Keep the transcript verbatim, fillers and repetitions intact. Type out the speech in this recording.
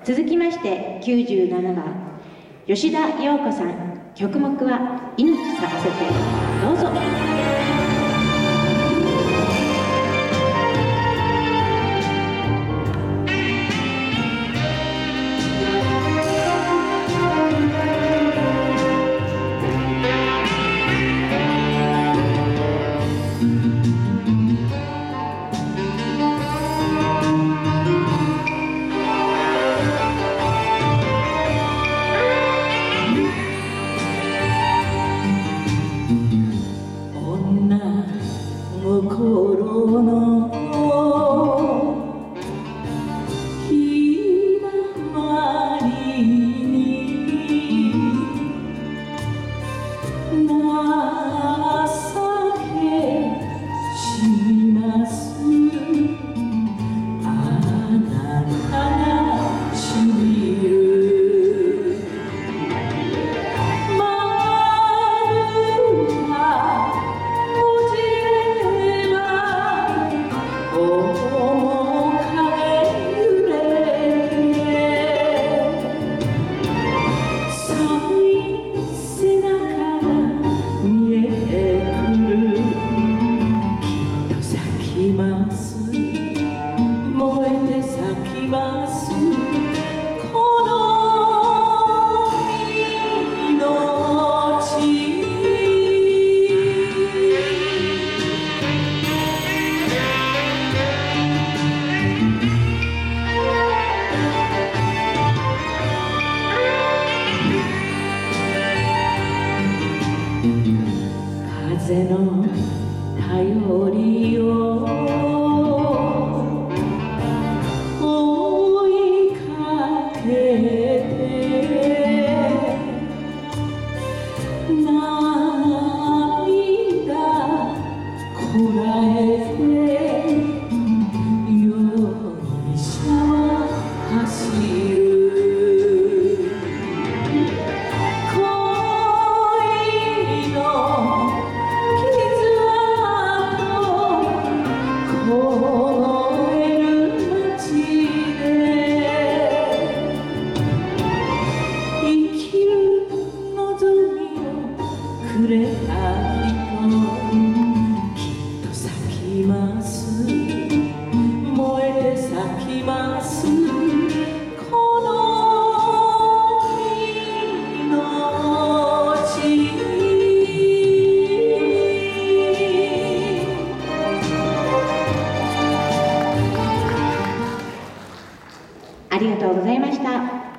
続きましてきゅうじゅうななばん吉田陽子さん、曲目は命咲かせて。どうぞ。 心のひだまりに情けしますあなたがしみる丸が閉じれ燃えて咲きますこの命風の頼りを追いかけて涙こらえて容疑者は走る恋の凍える街で生きる望みをくれた人きっと咲きます燃えて咲きますこの命ありがとうございました。